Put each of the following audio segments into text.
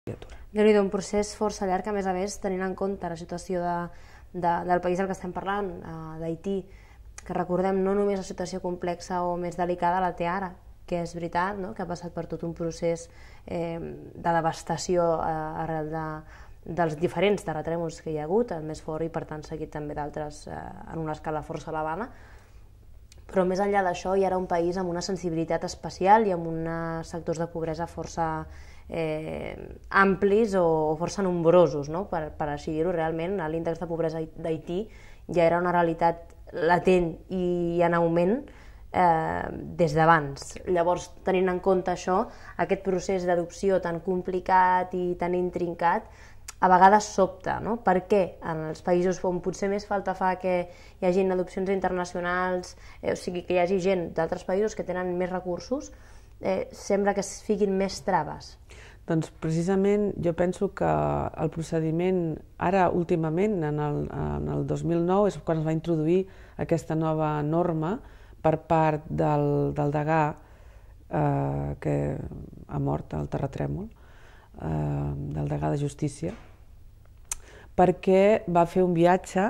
criatura. Déu-n'hi-do, un procés força llarg, a més, tenint en compte la situació del país del que estem parlant, d'Haití, que recordem no només la situació complexa o més delicada la té ara, que és veritat, no? Que ha passat per tot un procés de devastació arrel dels diferents terratrèmols que hi ha hagut, el més fort i per tant seguit també d'altres en una escala força elevada, però més enllà d'això hi ha un país amb una sensibilitat especial i amb uns sectors de pobresa força amplis o força nombrosos, no? Per així dir-ho. Realment l'índex de pobresa d'Haití ja era una realitat latent i en augment des d'abans. Llavors, tenint en compte això, aquest procés d'adopció tan complicat i tan intrincat a vegades sobta, no? Per què en els països on potser més falta fa que hi hagi adopcions internacionals, o sigui, que hi hagi gent d'altres països que tenen més recursos, sembla que es fiquin més traves? Doncs precisament jo penso que el procediment, ara últimament, en el 2009, és quan es va introduir aquesta nova norma per part del degà que ha mort al terratrèmol, del degà de Justícia, perquè va fer un viatge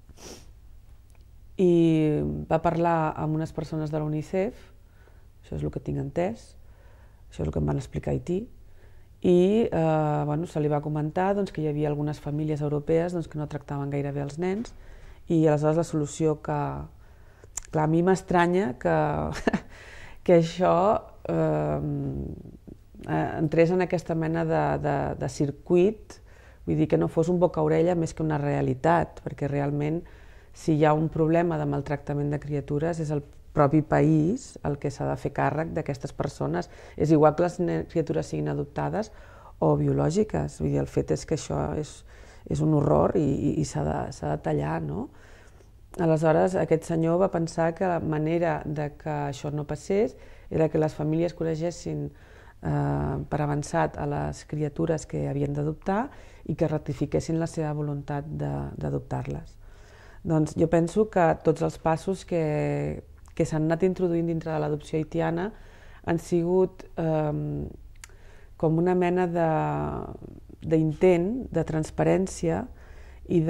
i va parlar amb unes persones de la UNICEF, això és el que tinc entès, això és el que em van explicar a Haití, i se li va comentar que hi havia algunes famílies europees que no tractaven gaire bé els nens, i aleshores la solució que... Clar, a mi m'estranya que això entrés en aquesta mena de circuit, vull dir que no fos un boca-orella més que una realitat, perquè realment si hi ha un problema de maltractament de criatures és el propi país el que s'ha de fer càrrec d'aquestes persones. És igual que les criatures siguin adoptades o biològiques, vull dir, el fet és que això és un horror i s'ha de tallar, no? Aleshores, aquest senyor va pensar que la manera de que això no passés era que les famílies coneguessin per avançat a les criatures que havien d'adoptar i que ratifiquessin la seva voluntat d'adoptar-les. Doncs jo penso que tots els passos que s'han anat introduint dintre de l'adopció haitiana han sigut com una mena d'intent de transparència i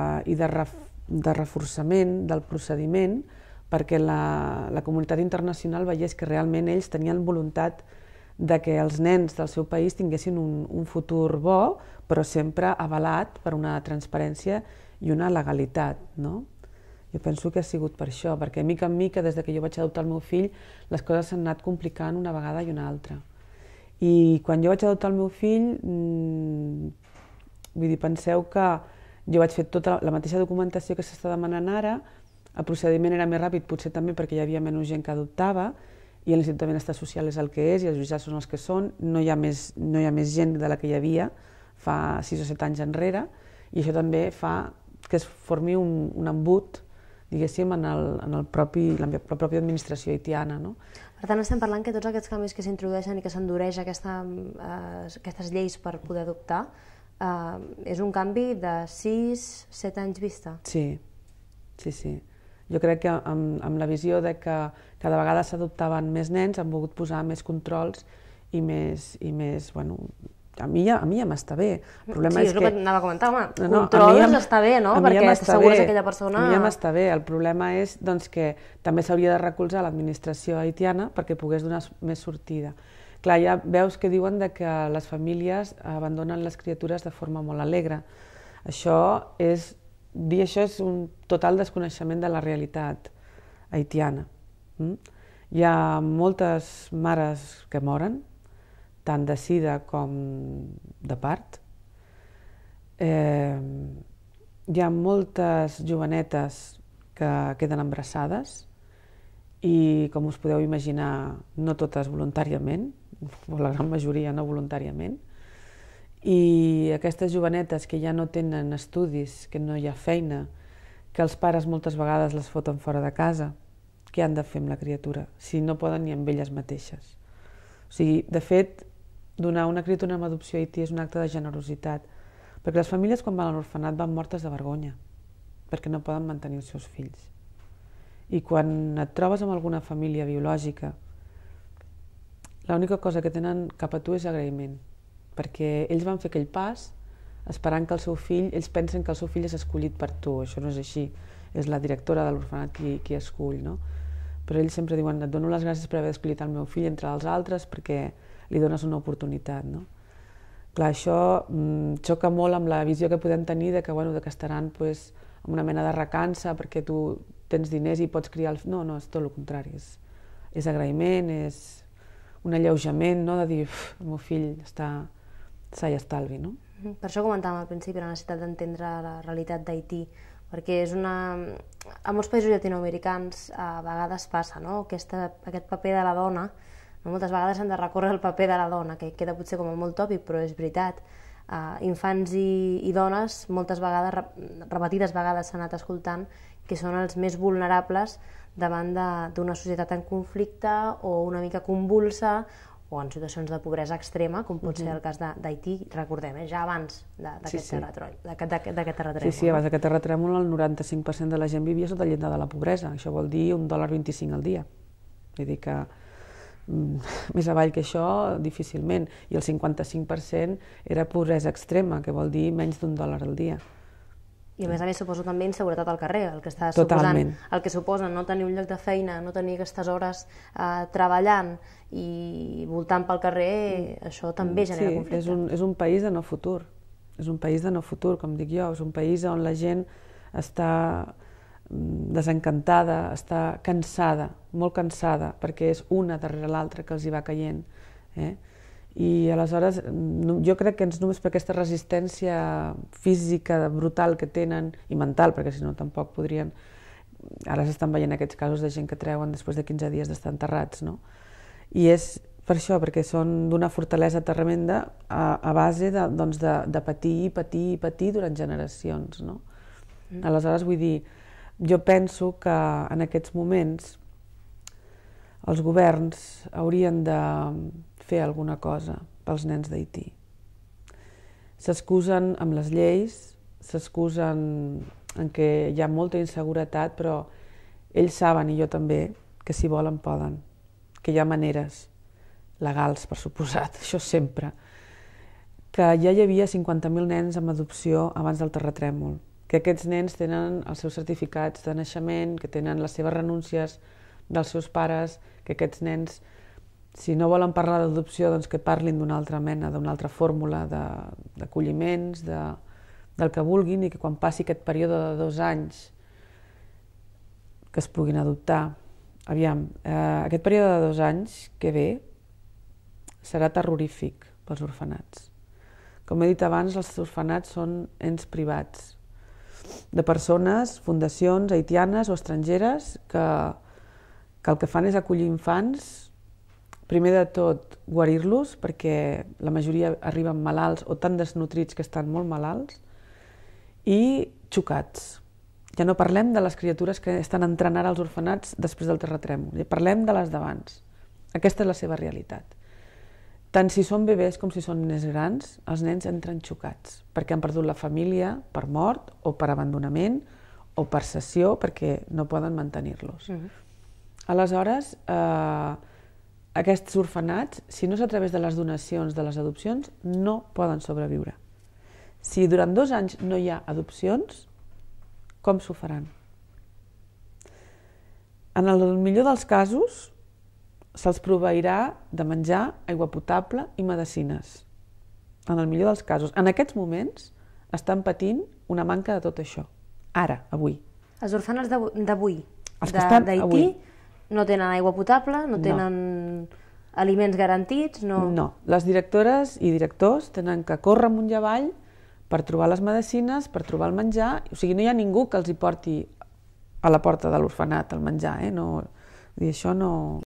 de reforçament del procediment perquè la comunitat internacional veiés que realment ells tenien voluntat de que els nens del seu país tinguessin un futur bo, però sempre avalat per una transparència i una legalitat, no? Jo penso que ha sigut per això, perquè mica en mica, des que jo vaig adoptar el meu fill, les coses s'han anat complicant una vegada i una altra. I quan jo vaig adoptar el meu fill, vull dir, penseu que jo vaig fer tota la mateixa documentació que s'està demanant ara, el procediment era més ràpid, potser també perquè hi havia menys gent que adoptava, i l'Institut de Benestar Social és el que és, i els jutjats són els que són, no hi ha més gent de la que hi havia fa 6 o 7 anys enrere, i això també fa que es formi un embut, diguéssim, en la pròpia administració haitiana. Per tant, estem parlant que tots aquests canvis que s'introdueixen i que s'endureix aquestes lleis per poder adoptar és un canvi de 6-7 anys vista? Sí. Jo crec que amb la visió de que cada vegada s'adoptaven més nens han volgut posar més controls i més, bueno, a mi ja m'està bé. Sí, és el que anava a comentar, home, controls està bé, no? Perquè t'assegures que aquella persona... A mi ja m'està bé, el problema és que també s'hauria de recolzar l'administració haitiana perquè pogués donar més sortida. Clar, ja veus que diuen que les famílies abandonen les criatures de forma molt alegre. Dir això és un total desconeixement de la realitat haitiana. Hi ha moltes mares que moren, tant de sida com de part. Hi ha moltes jovenetes que queden embarassades i, com us podeu imaginar, no totes voluntàriament, o la gran majoria no voluntàriament. I aquestes jovenetes que ja no tenen estudis, que no hi ha feina, que els pares moltes vegades les foten fora de casa, què han de fer amb la criatura si no poden ni amb elles mateixes? O sigui, de fet, donar una criatura en adopció a Haití és un acte de generositat, perquè les famílies quan van a l'orfenat van mortes de vergonya, perquè no poden mantenir els seus fills. I quan et trobes amb alguna família biològica, l'única cosa que tenen cap a tu és agraïment. perquè ells van fer aquell pas esperant que el seu fill, ells pensen que el seu fill és escollit per tu, això no és així, és la directora de l'orfenat qui escull, no? Però ells sempre diuen, et dono les gràcies per haver escollit el meu fill entre els altres perquè li dones una oportunitat, no? Clar, això xoca molt amb la visió que podem tenir de que, bueno, que estaran pues, amb una mena de recança perquè tu tens diners i pots criar el... No, és tot el contrari, és agraïment, és un alleujament, no? De dir, el meu fill està sa i estalvi, no? Per això comentàvem al principi la necessitat d'entendre la realitat d'Haití, perquè és una... A molts països llatinoamericans a vegades passa, no? Aquest paper de la dona, no? Moltes vegades han de recórrer al paper de la dona, que queda potser com a molt tòpic, però és veritat. Infants i dones, moltes vegades, repetides vegades s'han anat escoltant, que són els més vulnerables davant d'una societat en conflicte o una mica convulsa o en situacions de pobresa extrema, com pot ser el cas d'Haití, recordem, ja abans d'aquest terratrèmol. Sí, abans d'aquest terratrèmol el 95% de la gent vivia sota el llindar de la pobresa, això vol dir $1,25 al dia. Vull dir que més avall que això, difícilment, i el 55% era pobresa extrema, que vol dir menys d'$1 al dia. I a més suposo també inseguretat al carrer, el que està suposant, el que suposa no tenir un lloc de feina, no tenir aquestes hores treballant i voltant pel carrer, això també genera conflicte. Sí, és un país de no futur, és un país de no futur, com dic jo, és un país on la gent està desencantada, està cansada, molt cansada, perquè és una darrere l'altra que els hi va caient. I aleshores jo crec que només per aquesta resistència física brutal que tenen, i mental, perquè si no tampoc podrien... Ara s'estan veient aquests casos de gent que treuen després de 15 dies d'estar enterrats, no? I és per això, perquè són d'una fortalesa tremenda a base de patir i patir i patir durant generacions, no? Aleshores, vull dir, jo penso que en aquests moments els governs haurien de fer alguna cosa pels nens d'Haití. S'excusen amb les lleis, s'excusen en què hi ha molta inseguretat, però ells saben, i jo també, que si volen poden, que hi ha maneres legals, per suposat, això sempre, que ja hi havia 50.000 nens amb adopció abans del terratrèmol, que aquests nens tenen els seus certificats de naixement, que tenen les seves renúncies dels seus pares, que aquests nens, si no volen parlar d'adopció, doncs que parlin d'una altra mena, d'una altra fórmula d'acolliments, del que vulguin, i que quan passi aquest període de 2 anys que es puguin adoptar. Aviam, aquest període de 2 anys que ve serà terrorífic pels orfenats. Com he dit abans, els orfenats són ens privats de persones, fundacions haitianes o estrangeres que el que fan és acollir infants, primer de tot guarir-los, perquè la majoria arriben malalts o tan desnutrits que estan molt malalts, i xocats. Ja no parlem de les criatures que estan entrant ara als orfenats després del terratrèmol, ja parlem de les d'abans. Aquesta és la seva realitat. Tant si són bebès com si són nens grans, els nens entren xocats, perquè han perdut la família per mort o per abandonament o per cessió, perquè no poden mantenir-los. Aleshores, aquests orfenats, si no és a través de les donacions, de les adopcions, no poden sobreviure. Si durant 2 anys no hi ha adopcions, com s'ho faran? En el millor dels casos, se'ls proveirà de menjar, aigua potable i medicines. En el millor dels casos. En aquests moments estan patint una manca de tot això. Ara, avui. Els orfenats d'avui, d'Haití, no tenen aigua potable, no tenen aliments garantits? No. Les directores i directors tenen que córrer amunt i avall per trobar les medicines, per trobar el menjar. O sigui, no hi ha ningú que els hi porti a la porta de l'orfenat el menjar. Això no...